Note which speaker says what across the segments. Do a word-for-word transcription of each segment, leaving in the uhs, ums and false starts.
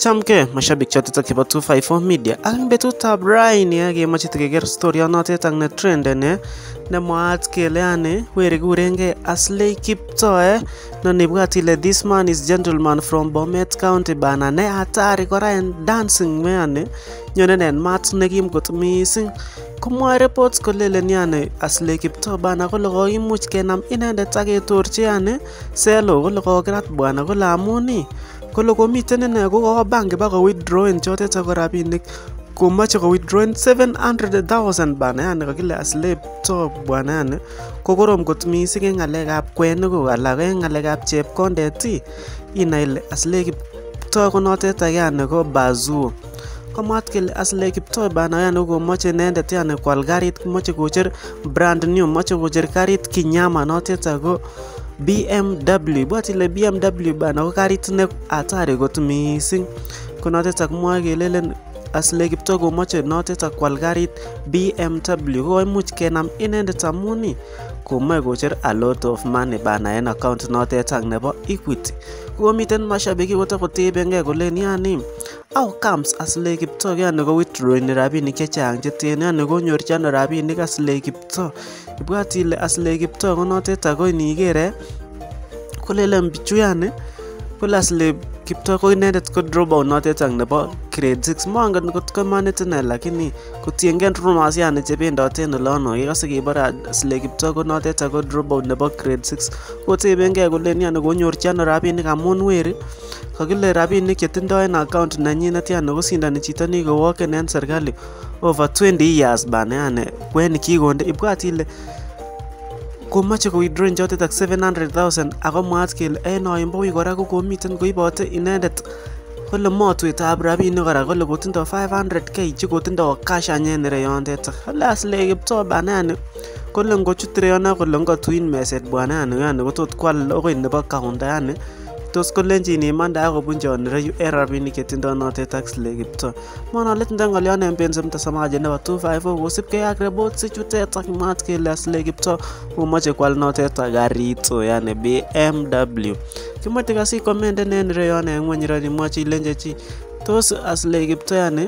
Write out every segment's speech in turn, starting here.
Speaker 1: Chamke mashabik choto chebo two fifty-four media ang betutab raini kemoche tekeker story notet ang ne trend ne nemwaat kele ane weri kurenge Aslay Kiptoo no nibwat ile this man is gentleman from Bomet County bana ne hatari kora en dancing me ane nyone nen mat nekim kot mising kumwa reports kolele ni ane Aslay Kiptoo bana kole koimuch kenam inendet ak ketorchi ane selo kole kokirat bwana kole amuni kole komiten ine ko bank ba ko withdraw en chotet ak rabinik komache ko withdraw seven hundred thousand bana yani kakile Aslay Kiptoo bwana yani ko korom kot mising en ngalekab kwenik ko alak en ngalekab chepkondet ina ile Aslay Kiptoo ko notet yani ko bazuo komwat kele Aslay Kiptoo bana yani komache inendet yani kwal garit komache kocher brand new mache kocher garit kinyama notet ako B M W but ile B M W bana ko garit ne atari kot mising ko notet ak mwa kelelen Aslay Kiptoo komache notet ak kwal garit B M W ko imuch kenam inendet amuni komae kocher a lot of money bana en account notet ak nebo Equity ko miten mashabiki koto kotebenge kole ni yani how comes Aslay Kiptoo yani ko withdraw ni rabinik chechang cheten yani konyorchi ano rabinik Aslay Kiptoo ibwat ile Aslay Kiptoo ko notet ako inigere kolelen bichu yani kole Aslay Kiptoo ko inendet ko drop out notet ak nebo grade six mangen kot ko manet ne lakini kotiengen rumors yani chebendoten olono ikase kebara Aslay Kiptoo ko notet ak drop out nebo grade six kotebenge kole yani konyorchi ano rabinik amun weri kakile rabinik chetindo en account nanyinet yani kosindani chito ni ko work en serikali over twenty years bana yani kweni kikonde ibwat ile komache ko withdraw jotet ak seven hundred thousand ako mwaat kele en oimbo wi kora ko komiten koibote inendet kole motwetab rabinik kora kole kotindo five hundred k che kotindo cash anyen reyondet kole Aslay Kiptoo bana yani kole ngochut reyona kole ngotwin meset bwana yani yani kotot kwal okoi nebo counter yani tos kolenjin imanda akobunjon reyu en rabinik chetindo notet ak Aslay Kiptoo mwana letindo ngolion en mpenzi mtazamaji nebo two fifty-four kosipkei ak reports chutet ak mwaat kele Aslay Kiptoo komache kwal notet ak garit yani B M W kimoche kasi comment en reyon en ngweny rani mwachi ilenje chi tos Aslay Kiptoo yani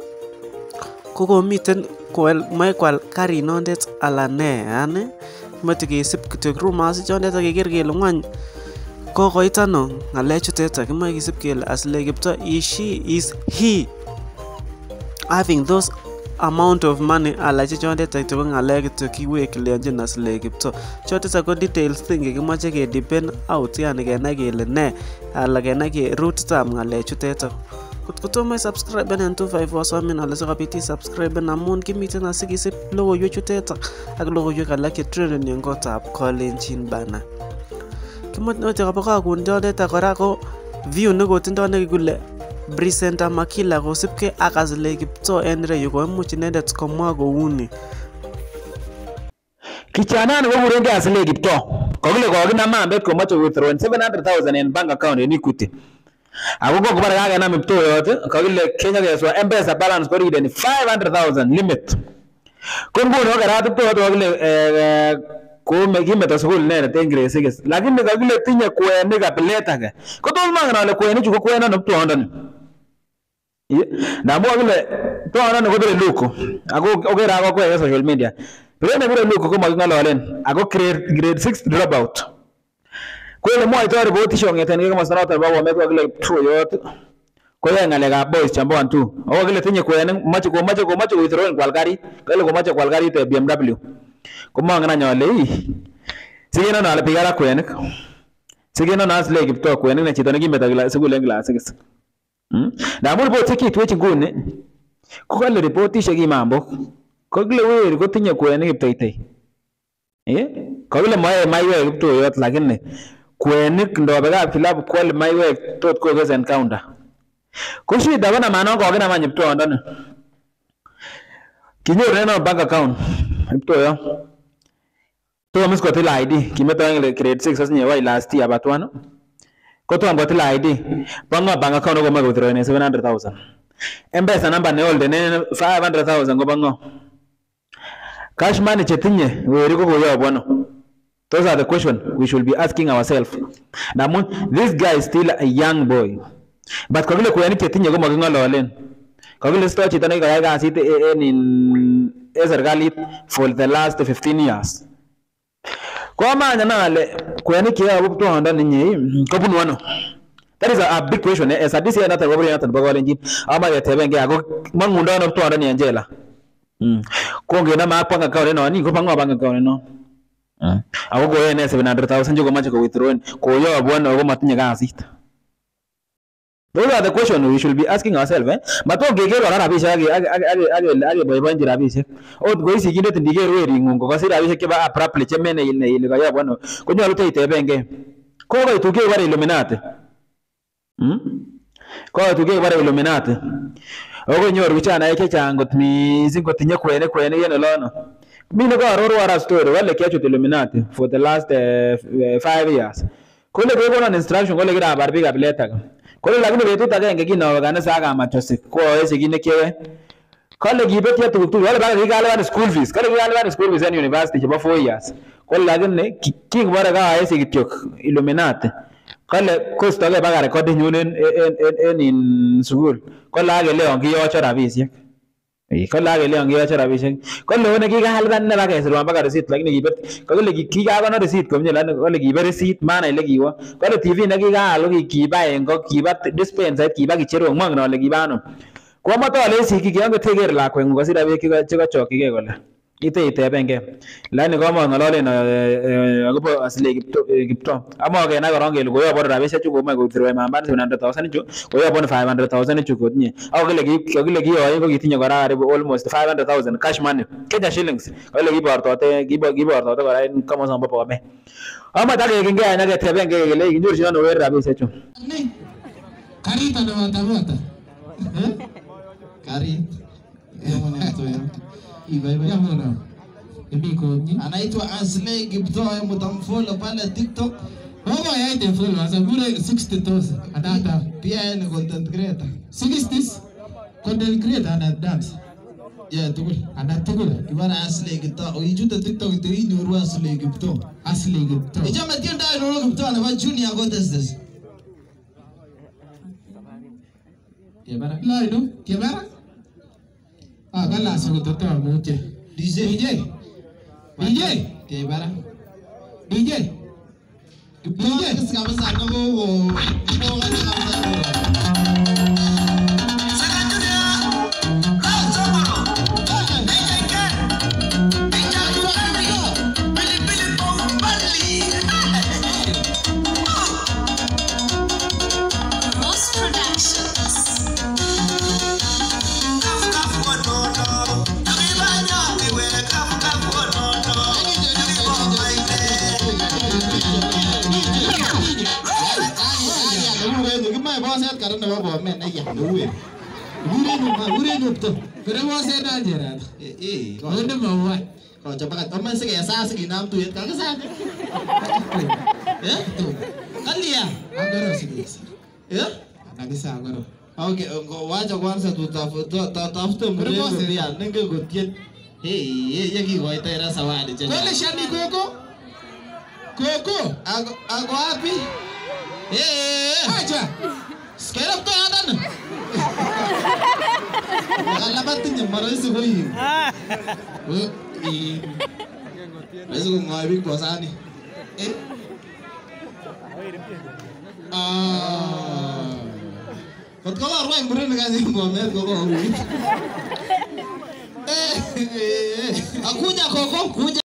Speaker 1: kokomiten kwal mai kwal garit notet ala ne yani moche kesip kityo rumors chondet ak keker kele ngwany kokoit ano ngale chutet akimoe kisip kele Aslay Kiptoo is she is he having those amount of money ala chondet ak ngale kityo kiwek lenjin Aslay Kiptoo chotet ako details thing kimoche ke depend out yani kenai kele ne ala kenai ke root tam ngale chutet kot kotomo subscribe en two fifty-four somin ala sikobit subscribe amun kimiten asikisip logoiwek chutet ak logoiwek alak che trending en kotab Kolenjin bana kimoche kobo kundonet kora ko view nekotindo nekikule Brisenta Makila kosipke ak Aslay Kiptoo en reyu koimuch inendet komwa kouni
Speaker 2: kichana ko kurenge Aslay Kiptoo kokile kokinam ambet komoche withdraw seven hundred thousand en bank account en Equity ako kokobara kakenam Kiptoo yote kokile Kenya keswa M-Pesa balance ko read five hundred thousand limit ko nguno karat Kiptoo kokile ko mekimeto sukul inendet en grade six lakini kakile tinye kwenik kabilet age ko tos mangen ale kwenik chu ko kweno ne Kiptoo ndani ndamu kakile Kiptoo ndani ko bire luko ako okera ako kwe social media bire ne bire luko ko makingalolen ako grade grade six dropout ko ile mwaito report shongeten ke komosta noton ba Bomet kakile Kiptoo yote ko ya ngalekab boys chambo one two ako kile tinye kwenik mache ko mache ko mache withdraw kwal garit kale ko mache kwal garit B M W komang na nyole ii sigeno na alipigara kwenik sigeno na Aslay Kiptoo kwenik ne chito nekimeta kila sukul en class six hm na mun report kitu nguni ko kale report ishe kimambo ko kile weri ko tinye kwenik Kiptoitei eh ko kile moe maiwe Kiptoo yot lakini kwenik ndobekab club kwal maiwe tot ko kesen counter ko shida bana maana ko kina manye Kiptoo ndani kinyor na bank account Kiptoo yo to misko til I D kimeto en grade six asinye wai last year batwano ko to ambo til I D bango bank account ko mago withdraw seven hundred thousand M-Pesa number ne hold ne five hundred thousand ko bango cash money chetinye weri ko koyo bono those are the questions we should be asking ourselves. Namun this guy is still a young boy But kakile kwenik chetinye ko makingololen. Kakile sto chito nekikayai kasit en in serikalit for the last fifteen years. Kwa maana nale kwenik cheyabu tondo ninyi kobunu ano. That is a, a big question. As a D C not a robbery not a bagolenji. Ama yatebenge ako mangundo no tondo ni Angela. Mm. Konge na mapanga account no ni ko panga bank account no. Mm. Ako go ene seven hundred thousand jogo macho ko withdraw ko yo abona ko matinye kasit. Those are the questions we should be asking ourselves, eh? Mato gegero ra rabisha age age age age age boybanji rabisha. O go isi kinde tindigero weri ngungo kasi rabisha ke ba abruptly chemene ile ile ga yabona. Ko nyalo teyitebenge. Ko ba tuge bare Illuminati. Hmm? Ko tuge bare Illuminati. Ogo nyoru bichana yake changot mising kotinye kwene kwene yene lono. Mimi ko aroro ara story wale kiacho Illuminati for the last uh, five years. Kole ko na instruction kole gira barbi ga bileta. Kole lakini betut agenge kino kanisa aga machosi ko ese kine kewe. Kole gibet ya tuktuk wale baga kigale school fees. Kole kigale school fees in university for four years. Kole lakini king bara ga ese kityok Illuminati. Kole kosto ke baga record nyunen en en in school. Kole age leo ngiyocho rabisiek. Eh kole age leo ngiyocho rabisiek. Kole one kigalban ne baga sirwan baga receipt lakini gibet kole kigagono receipt komye lakini kole gibe receipt maana ile giwa. Kole T V ne kigalo kiba engo kiba dispenser kiba kichero ngwang no le gibano. Kwa mato ale siki kiange teger lakwen ngo sira be kiga chokige kole. Ite itebenge. Lani kama ngalole na agopo asile Gipto. Ama ke na goronge lugo yo bor rabisha chuko ma go thirwe mamba seven hundred thousand chu. Ko yo bon five hundred thousand chuko tinye. Ago kile gi kile gi yo ko gitinye gora almost five hundred thousand cash money. Kenya shillings. Kile gi bor tote gi gi bor tote gora kama samba po me. Ama take kinge ana ke tebenge kile gi njur shino wer rabisha chu.
Speaker 3: Ni. Karita na watamata. Eh? Karit. Yamo na to yo. Iba iba yamo na. Anaitwa Aslay Gipto mtamfollow pale TikTok.
Speaker 4: Wao yaite follow asa bure sixty thousand. Adata
Speaker 3: Pia ni content creator.
Speaker 4: sixty content creator ana dance.
Speaker 3: Yeah, tukul.
Speaker 4: Ana tukul.
Speaker 3: Ibara Aslay Gipto. Uijute TikTok to inyoru Aslay Gipto.
Speaker 4: Aslay Gipto.
Speaker 3: Ijama tienda inyoru Gipto na ba junior contestants.
Speaker 4: Kebara. La ino, kebara. Ah, kala sa kutoto muche.
Speaker 3: D J.
Speaker 4: D J. D J.
Speaker 3: Kebara.
Speaker 4: D J.
Speaker 3: D J. Kama sana go go. Mo kana kama karena bawa men aja luwe luwe nu luwe nu tuh
Speaker 4: Berapa saya najar?
Speaker 3: eh eh
Speaker 4: Kau udah mau?
Speaker 3: kalau coba kan teman sih kayak saya sih enam tuh ya kagak saya ya tuh kan dia
Speaker 4: Agak sih
Speaker 3: ya
Speaker 4: Agak bisa agak
Speaker 3: oke kau wajah kuansa tuh tahu tuh tahu tahu tuh
Speaker 4: Berapa
Speaker 3: mereka
Speaker 4: sih?
Speaker 3: dia nengke gutian hei ya gini kau itu rasa wadi jadi
Speaker 4: Kau shani koko? Koko?
Speaker 3: aku aku api eh
Speaker 4: Aja.
Speaker 3: sekarang tuh ada nih kalau batin yang marah itu koi oh ini itu kau ngabik puasa nih eh ah kalau orang yang beri negara yang bomet kau kau eh aku nya koko